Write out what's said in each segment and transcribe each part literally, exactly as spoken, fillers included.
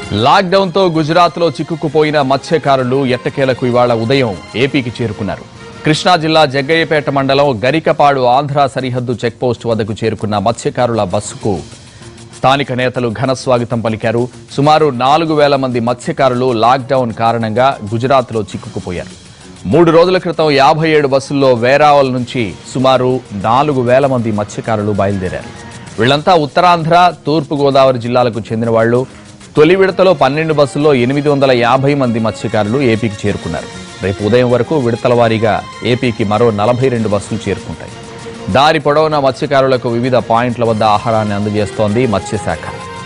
Lockdown తో గుజరాత్ లో చిక్కుకుపోయిన మత్స్యకారులు ఎట్టకేలకు ఇవాళ ఉదయం ఏపీకి చేరుకున్నారు. కృష్ణా జిల్లా జగ్గయ్యపేట మండలం గరికపాడు ఆంధ్ర సరిహద్దు చెక్పోస్ట్ వద్దకు చేరుకున్న మత్స్యకారుల బస్సుకు స్థానిక నేతలు ఘన స్వాగతం పలికారు. సుమారు నాలుగు వేల మంది మత్స్యకారులు లాక్డౌన్ కారణంగా గుజరాత్ లో చిక్కుకుపోయారు. మూడు రోజుల క్రితం యాభై ఏడు బస్సుల్లో వేరావల్ నుంచి సుమారు నాలుగు వేల మంది మత్స్యకారులు బయలుదేరారు. వీళ్లంతా ఉత్తరాంధ్ర, తూర్పు గోదావరి జిల్లాలకు చెందిన వాళ్లు. తొలి విడతలో పన్నెండు బస్సుల్లో ఎనిమిది వందల యాభై మంది మత్స్యకారులు ఏపీకి చేరుకున్నారు. రేపు ఉదయం వరకు విడతల వారీగా ఏపీకి మరో నలభై రెండు బస్సులు చేరుకుంటాయి. దారి పొడవునా మత్స్యకారులకు వివిధ పాయింట్ల వద్ద ఆహారాన్ని అందజేస్తోంది మత్స్యశాఖ.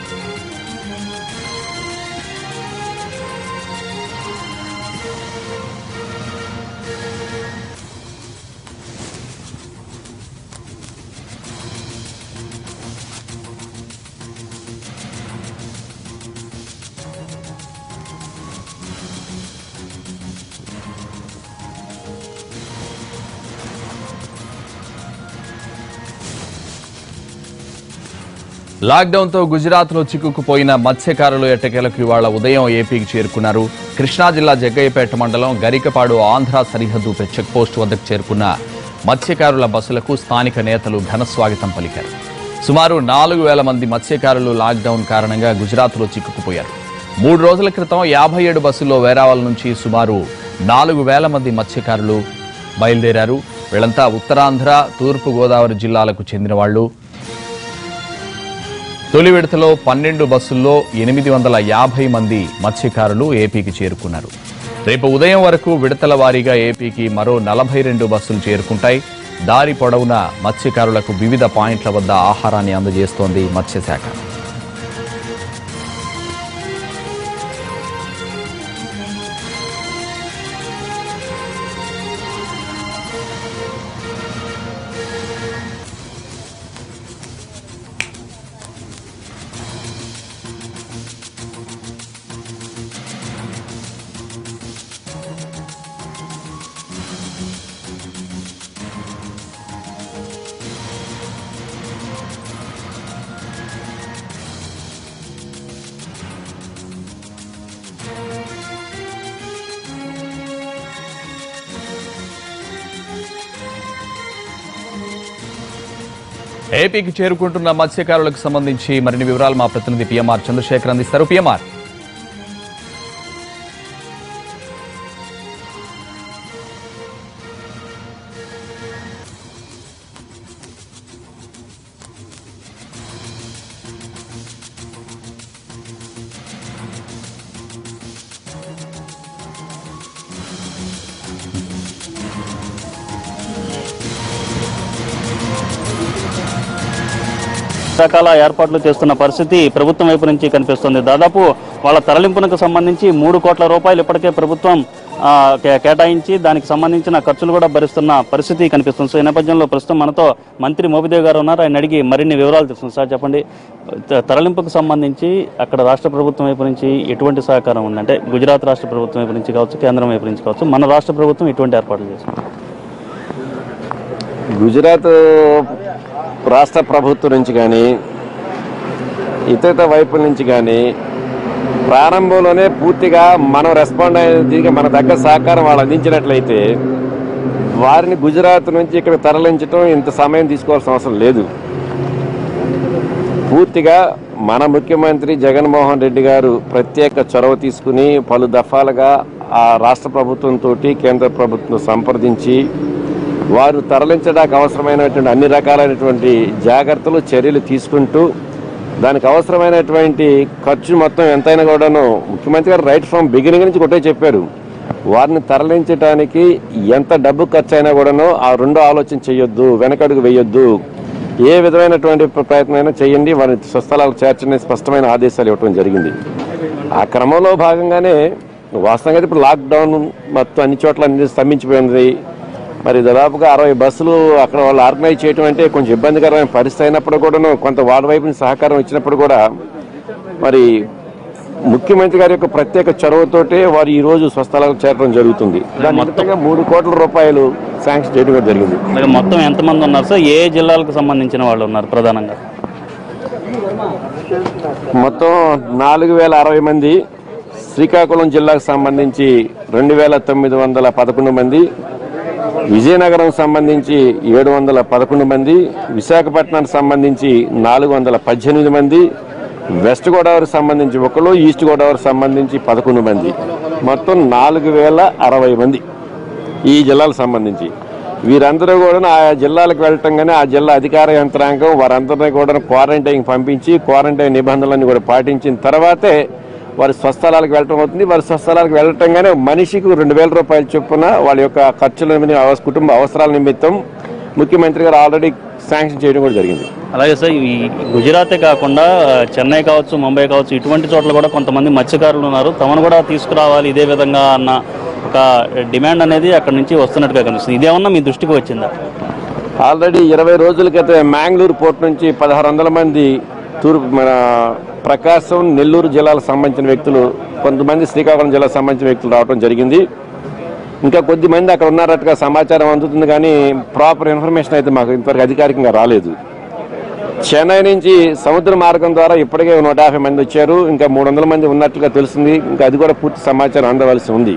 లాక్డౌన్ తో గుజరాత్ లో చిక్కుకుపోయిన మత్స్యకారులు ఎట్టకేలకు ఇవాళ ఉదయం ఏపీకి చేరుకున్నారు. కృష్ణా జిల్లా జగ్గయ్యపేట మండలం గరికపాడు ఆంధ్ర సరిహద్దు చెక్ పోస్ట్ వద్దకు చేరుకున్న మత్స్యకారుల బస్సులకు స్థానిక నేతలు ఘన స్వాగతం పలికారు. సుమారు నాలుగు వేల మంది మత్స్యకారులు లాక్డౌన్ కారణంగా గుజరాత్ లో చిక్కుకుపోయారు. మూడు రోజుల క్రితం యాభై ఏడు బస్సుల్లో వేరావల్ నుంచి సుమారు నాలుగు వేల మంది మత్స్యకారులు బయలుదేరారు. వీళ్లంతా ఉత్తరాంధ్ర, తూర్పు గోదావరి జిల్లాలకు చెందిన వాళ్లు. తొలి విడతలో పన్నెండు బస్సుల్లో ఎనిమిది వందల యాభై మంది మత్స్యకారులు ఏపీకి చేరుకున్నారు. రేపు ఉదయం వరకు విడతల వారీగా ఏపీకి మరో నలభై రెండు బస్సులు చేరుకుంటాయి. దారి పొడవునా మత్స్యకారులకు వివిధ పాయింట్ల వద్ద ఆహారాన్ని అందజేస్తోంది మత్స్యశాఖ. ఏపీకి చేరుకుంటున్న మత్స్యకారులకు సంబంధించి మరిన్ని వివరాలు మా ప్రతినిధి పిఎంఆర్ చంద్రశేఖర్ అందిస్తారు. పిఎంఆర్, రకాల ఏర్పాట్లు చేస్తున్న పరిస్థితి ప్రభుత్వం వైపు నుంచి కనిపిస్తుంది. దాదాపు వాళ్ళ తరలింపునకు సంబంధించి మూడు కోట్ల రూపాయలు ఇప్పటికే ప్రభుత్వం కేటాయించి దానికి సంబంధించిన ఖర్చులు కూడా భరిస్తున్న పరిస్థితి కనిపిస్తుంది. సో ఈ నేపథ్యంలో ప్రస్తుతం మనతో మంత్రి మోపిదేవి గారు ఉన్నారు. ఆయన అడిగి మరిన్ని వివరాలు తెలుస్తుంది. సార్ చెప్పండి, తరలింపుకు సంబంధించి అక్కడ రాష్ట్ర ప్రభుత్వం వైపు నుంచి ఎటువంటి సహకారం ఉంది? అంటే గుజరాత్ రాష్ట్ర ప్రభుత్వం వైపు నుంచి కావచ్చు, కేంద్రం వైపు నుంచి కావచ్చు, మన రాష్ట్ర ప్రభుత్వం ఎటువంటి ఏర్పాట్లు చేస్తుంది? గుజరాత్ రాష్ట్ర ప్రభుత్వం నుంచి కానీ ఇతర వైపుల నుంచి కానీ ప్రారంభంలోనే పూర్తిగా మనం రెస్పాండ్ అయ్యేది మన దగ్గర సహకారం వాళ్ళు అందించినట్లయితే వారిని గుజరాత్ నుంచి ఇక్కడ తరలించడం ఇంత సమయం తీసుకోవాల్సిన అవసరం లేదు. పూర్తిగా మన ముఖ్యమంత్రి జగన్మోహన్ రెడ్డి గారు ప్రత్యేక చొరవ తీసుకుని పలు దఫాలుగా ఆ రాష్ట్ర ప్రభుత్వంతో కేంద్ర ప్రభుత్వం సంప్రదించి వారు తరలించడానికి అవసరమైనటువంటి అన్ని రకాలైనటువంటి జాగ్రత్తలు, చర్యలు తీసుకుంటూ దానికి అవసరమైనటువంటి ఖర్చు మొత్తం ఎంతైనా కూడాను ముఖ్యమంత్రి గారు రైట్ ఫ్రమ్ బిగినింగ్ నుంచి ఒకటే చెప్పారు, వారిని తరలించడానికి ఎంత డబ్బు ఖర్చు అయినా కూడాను ఆ రెండో ఆలోచన చేయొద్దు, వెనకడుగు వేయొద్దు, ఏ విధమైనటువంటి ప్రయత్నం అయినా చేయండి, వారిని స్వస్థలాలకు చేర్చని స్పష్టమైన ఆదేశాలు ఇవ్వడం జరిగింది. ఆ క్రమంలో భాగంగానే వాస్తవంగా ఇప్పుడు లాక్డౌన్ మొత్తం అన్ని చోట్ల అన్ని స్తంభించిపోయింది. మరి దాదాపుగా అరవై బస్సులు అక్కడ వాళ్ళు ఆర్గనైజ్ చేయడం అంటే కొంచెం ఇబ్బందికరమైన పరిస్థితి అయినప్పుడు కూడాను కొంత వాళ్ళ వైపు నుంచి సహకారం ఇచ్చినప్పుడు కూడా మరి ముఖ్యమంత్రి గారి యొక్క ప్రత్యేక చొరవతోటే వారు ఈ రోజు స్వస్థలాలకు చేరడం జరుగుతుంది. దాని మొత్తంగా మూడు కోట్ల రూపాయలు శాంక్షన్ చేయడం జరిగింది. మొత్తం ఎంతమంది ఉన్నారు సార్? ఏ జిల్లాలకు సంబంధించిన వాళ్ళు ఉన్నారు ప్రధానంగా? మొత్తం నాలుగు వేల అరవై మంది, శ్రీకాకుళం జిల్లాకు సంబంధించి రెండు వేల తొమ్మిది వందల పదకొండు మంది, విజయనగరం సంబంధించి ఏడు వందల పదకొండు మంది, విశాఖపట్నానికి సంబంధించి నాలుగు వందల పద్దెనిమిది మంది, వెస్ట్ గోదావరి సంబంధించి ఒకరు, ఈస్ట్ గోదావరి సంబంధించి పదకొండు మంది, మొత్తం నాలుగు వేల అరవై మంది ఈ జిల్లాలకు సంబంధించి. వీరందరూ కూడా ఆయా జిల్లాలకు వెళ్ళటం కానీ ఆ జిల్లా అధికార యంత్రాంగం వారందరినీ కూడా క్వారంటైన్ పంపించి క్వారంటైన్ నిబంధనలన్నీ కూడా పాటించిన తర్వాతే వారి స్వస్థలాలకు వెళ్ళటం అవుతుంది. వారి స్వస్థలాలకు వెళ్ళటంగానే మనిషికి రెండు వేల రూపాయల చొప్పున వాళ్ళ యొక్క ఖర్చుల కుటుంబ అవసరాల నిమిత్తం ముఖ్యమంత్రి గారు ఆల్రెడీ శాంక్షన్ చేయడం కూడా జరిగింది. అలాగే సార్, ఈ గుజరాతే కాకుండా చెన్నై కావచ్చు, ముంబై కావచ్చు, ఇటువంటి చోట్ల కూడా కొంతమంది మత్స్యకారులు ఉన్నారు. తమను కూడా తీసుకురావాలి ఇదే విధంగా అన్న ఒక డిమాండ్ అనేది అక్కడ నుంచి వస్తున్నట్టుగా కనిపిస్తుంది. ఇదేమన్నా మీ దృష్టికి వచ్చిందా? ఆల్రెడీ ఇరవై రోజుల క్రితం మ్యాంగ్లూరు పోర్ట్ నుంచి పదహారు వందల మంది తూర్పు మన ప్రకాశం, నెల్లూరు జిల్లాలకు సంబంధించిన వ్యక్తులు, కొంతమంది శ్రీకాకుళం జిల్లాకు సంబంధించిన వ్యక్తులు రావడం జరిగింది. ఇంకా కొద్ది మంది అక్కడ ఉన్నారట్టుగా సమాచారం అందుతుంది, కానీ ప్రాపర్ ఇన్ఫర్మేషన్ అయితే మాకు ఇంతవరకు అధికారికంగా రాలేదు. చెన్నై నుంచి సముద్ర మార్గం ద్వారా ఇప్పటికే నూట యాభై మంది వచ్చారు. ఇంకా మూడు వందల మంది ఉన్నట్లుగా తెలుస్తుంది. ఇంకా అది కూడా పూర్తి సమాచారం అందవలసి ఉంది.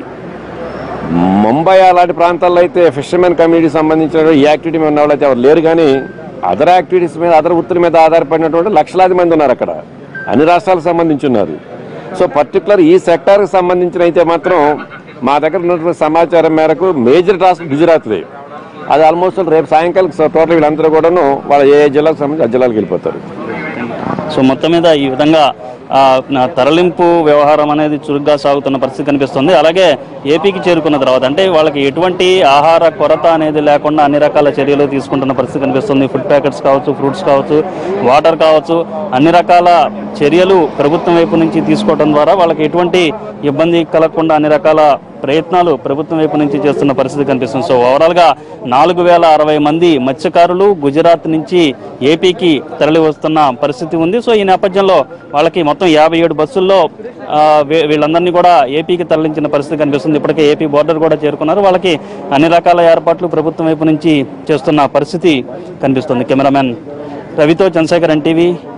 ముంబై అలాంటి ప్రాంతాల్లో అయితే ఫిషర్మెన్ కమ్యూనిటీకి సంబంధించిన ఈ యాక్టివిటీ మీద ఉన్న వాళ్ళు అయితే ఎవరు లేరు, కానీ అదర్ యాక్టివిటీస్ మీద, అదర్ వృత్తుల మీద ఆధారపడినటువంటి లక్షలాది మంది ఉన్నారు అక్కడ, అన్ని రాష్ట్రాలకు సంబంధించి ఉన్నారు. సో పర్టికులర్ ఈ సెక్టార్కి సంబంధించిన అయితే మాత్రం మా దగ్గర ఉన్నటువంటి సమాచారం మేరకు మేజర్ టాస్క్ గుజరాత్దే. అది ఆల్మోస్ట్ రేపు సాయంకాలం టోటల్ వీళ్ళందరూ కూడాను వాళ్ళ ఏ జిల్లాకు సంబంధించి ఆ జిల్లాలకు వెళ్ళిపోతారు. సో మొత్తం మీద ఈ విధంగా తరలింపు వ్యవహారం అనేది చురుగ్గా సాగుతున్న పరిస్థితి కనిపిస్తుంది. అలాగే ఏపీకి చేరుకున్న తర్వాత అంటే వాళ్ళకి ఎటువంటి ఆహార కొరత అనేది లేకుండా అన్ని రకాల చర్యలు తీసుకుంటున్న పరిస్థితి కనిపిస్తుంది. ఫుడ్ ప్యాకెట్స్ కావచ్చు, ఫ్రూట్స్ కావచ్చు, వాటర్ కావచ్చు, అన్ని రకాల చర్యలు ప్రభుత్వం వైపు నుంచి తీసుకోవడం ద్వారా వాళ్ళకి ఎటువంటి ఇబ్బంది కలగకుండా అన్ని రకాల ప్రయత్నాలు ప్రభుత్వం వైపు నుంచి చేస్తున్న పరిస్థితి కనిపిస్తుంది. సో ఓవరాల్గా నాలుగు వేల అరవై మంది మత్స్యకారులు గుజరాత్ నుంచి ఏపీకి తరలి వస్తున్న పరిస్థితి ఉంది. సో ఈ నేపథ్యంలో వాళ్ళకి మొత్తం యాభై ఏడు బస్సుల్లో వీళ్ళందరినీ కూడా ఏపీకి తరలించిన పరిస్థితి కనిపిస్తుంది. ఇప్పటికే ఏపీ బోర్డర్ కూడా చేరుకున్నారు. వాళ్ళకి అన్ని రకాల ఏర్పాట్లు ప్రభుత్వం వైపు నుంచి చేస్తున్న పరిస్థితి కనిపిస్తుంది. కెమెరామెన్ రవితో చంద్రశేఖర్, ఎన్టీవీ,